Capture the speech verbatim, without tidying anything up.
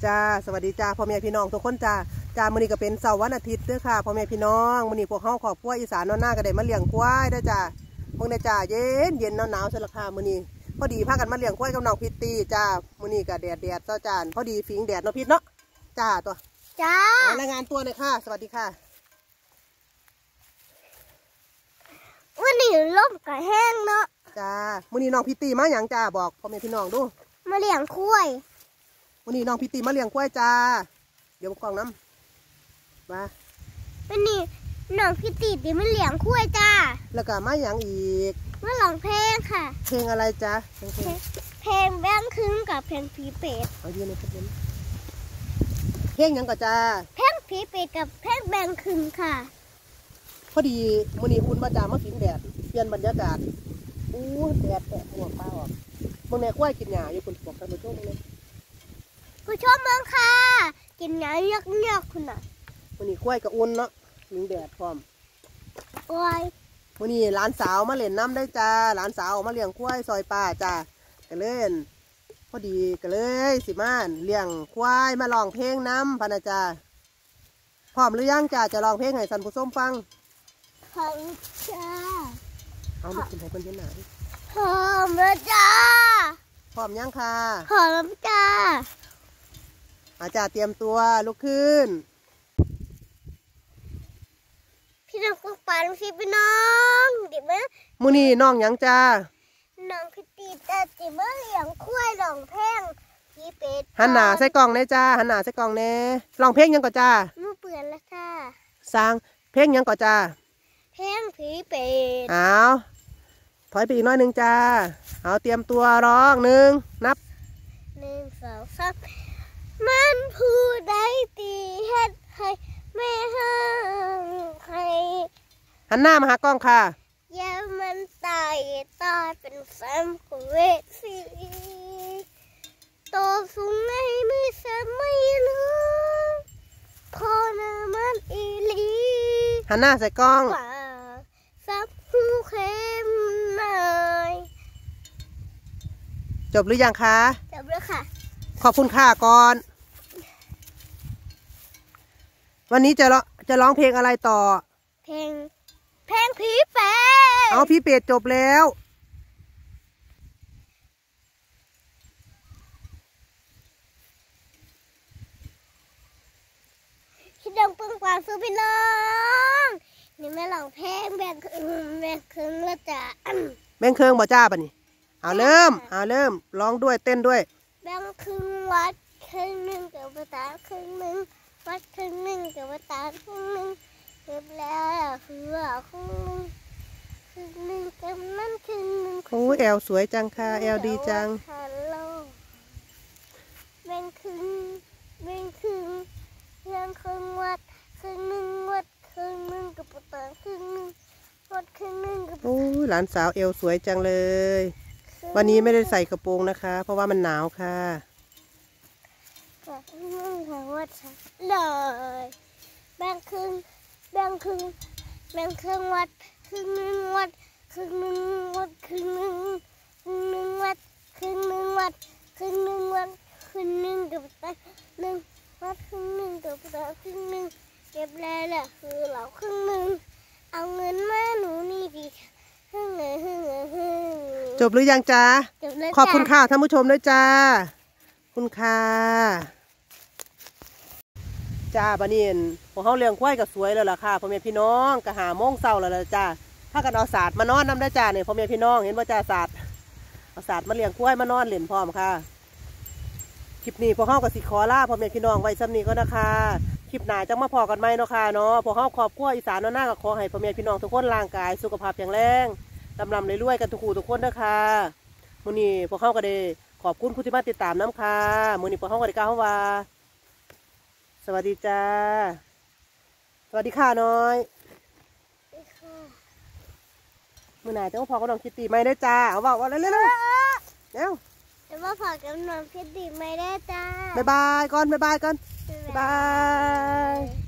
จ้าสวัสดีจ้าพ่อแม่พี่น้องทุกคนจ้าจ้ามื้อนี้ก็เป็นเสาร์วันอาทิตย์เด้อค่ะพ่อแม่พี่น้องมื้อนี้พวกเฮาครอบครัวอีสานนอนหน้าก็ได้มาเลี้ยงควายเด้อจ้ามื้อนี้จ้าเย็นเย็นหนาวๆซะละค่ะมื้อนี้พอดีพากันมาเลี้ยงควายกับน้องพิตตี้จ้ามื้อนี้ก็แดดแดดเจ้าจานพอดีฟิงแดดเนาะพิษเนาะจ้าตัวจ้ารายงานตัวเลยค่ะสวัสดีค่ะวันนี้ล่มกับแห้งเนาะจ้ามื้อนี้น้องพิตตี้มาหยังจ้าบอกพ่อแม่พี่น้องดูมาเลี้ยงควายวันนี้น้องพิตตี้มาเลี้ยงควายจ้าเดี๋ยวกล่องน้ำมาวันนี้น้องพิตตี้ที่มาเลี้ยงควายจ้าแล้วก็มาอย่างอีกมาร้องเพลงค่ะเพลงอะไรจ้าเพลงเพลงแบงค์คืนกับเพลงผีเป็ดเอาดีเลยครับผมเพลงยังก็จ้าเพลงผีเป็ดกับเพลงแบงค์คืนค่ะพอดีมื้อนี้อุ่นมาจ้ามากินแดดเปลี่ยนบรรยากาศอู้แดดแดดหัวป้าออกบนแม่ควายกินหญ้าอยู่คุณบอกท่านผู้ชมเลยผู้ชมเมืองค่ะกินหญ้าเยอะๆคุณน่ะมื้อนี้ควายกับอุ่นเนาะกินแดดพร้อมโอ้ยมื้อนี้หลานสาวมาเล่นน้ำได้จ้าหลานสาวมาเลี้ยงควายซอยป้าจ้าก็เล่นพอดีก็เลยสิมาเลี้ยงควายมาร้องเพลงน้ำพะนะจ้าพร้อมหรือยังจ้าจะร้องเพลงให้ท่านผู้ชมฟังพร้อมจ้าเอาลูกขึ้นให้เพิ่นเห็นหน้าดิพร้อมแล้วจ้าพร้อมยังค่ะพร้อมแล้วจ้าอาจารย์เตรียมตัวลุกขึ้นพี่น้องกุ๊กปานพี่พี่น้องดิบมั้ยมื้อนี้น้องยังจ้าน้องพิตตี้จ้าดิบมาเลี้ยงควายร้องเพลงผีเป็ดหันหน้าใส่กล่องแน่จ้าหันหน้าใส่กล่องแน่ร้องเพลงยังก่อนจ้ามือเปื่อนแล้วค่ะสร้างเพลงยังก่อนจ้าเพลงผีเป็ดเอาถอยไปอีกน้อยหนึ่งจ้าเอาเตรียมตัวร้องหนึ่งนับหนึ่งสองสามมันผู้ใดตีเฮ็ดให้ไม่ห้างใครหันหน้ามาหากล้องค่ะอย่ามันตายตายเป็นแฟมของเวทีโตสูงในมือสมัยลูกพอนามันอีลีหันหน้าใส่กล้องซับหูเข้มหน่อยจบหรือยังคะจบแล้วค่ะขอบคุณค่ะก่อนวันนี้จะร้องจะร้องเพลงอะไรต่อเพลงเพลงผีเป็ดเอาผีเป็ดจบแล้วพี่น้องปึ้งปลาซื้อพี่น้องนี่แม่ร้องเพลงแบ่งคืนแบ่งคืนแล้วจ้ะแบ่งเครื่องบ่จ้าป่ะนี่เอาเริ่มเอาเริ่มร้องด้วยเต้นด้วยแบ่งคืนวัดคืนหนึ่งกับภาษาคืนหนึ่งวัดคืนหนึ่งกับภาษาคืนหนึ่งเก็บแล้วคือว่าคืนหนึ่งคืนหนึ่งกับนั่นคืนหนึ่งโอ้แอลสวยจังค่ะแอลดีจังฮัลโหลแบ่งคืนแบ่งคืนแบ่งคืนวัดคืนหนึ่งวัดคืนหนึ่งกับภาษาคืนหนึ่งวัดคืนหนึ่งกับโอ้หลานสาวเอลสวยจังเลยวันนี้ไม่ได้ใส่กระโปรงนะคะเพราะว่ามันหนาวค่ะวัดเลยแบ่งครึ่งแบ่งครึ่งแบ่งครึ่งวัดครึ่งหนึ่งวัดครึ่งหนึ่งวัดครึ่งหนึ่งครึ่งหนึ่งวัดครึ่งหนึ่งวัดครึ่งหนึ่งวัดครึ่งหนึ่งกับตาหนึ่งวัดครึ่งหนึ่งกับตาครึ่งหนึ่งเก็บแล้วแหละคือเราครึ่งหนึ่งเอาเงินมาหนูนี่ดีจบหรือยังจ้าขอบคุณค่ะท่านผู้ชมด้วยจ้าคุณค่ะจ้าบานีนพวกเขาเลี้ยงควายก็สวยแล้วล่ะค่ะพ่อแม่พี่น้องก็หาโมงเศร้าแล้วล่ะจ้าถ้ากันเอาศาสตร์มานอนน้ำได้จ้าเนี่ยพ่อแม่พี่น้องเห็นว่าจ้าศาสตร์เอาศาสตร์มาเลี้ยงควายมานอนเล่นพร้อมค่ะคลิปนี้พวกเขากับสิขอลาพ่อแม่พี่น้องไว้ซ้ำนี้ก็นะคะคลิปหน้าจะมาพอกันไหมเนาะค่ะเนาะพวกเขาครอบครัวอีสานเนาะหน้าก็ขอให้พ่อแม่พี่น้องทุกคนร่างกายสุขภาพแข็งแรงลำลำเลยรวยกันทุกคู่ทุกคนนะคะมื้อนี้พวกเขาก็ได้ขอบคุณผู้ที่มาติดตามน้ำค่ะมื้อนี้พวกเขาก็ได้กล่าวว่าสวัสดีจ้าสวัสดีค่ะน้อยมื้อไหนจะมาพอกับน้องคิตตี้ไม่ได้จ้าเอาบอกว่าเร็วเร็วเร็วจะมาพอกับน้องคิตตี้ไม่ได้จ้าบ๊ายบายก่อนบ๊ายบายก่อนบ๊ายบาย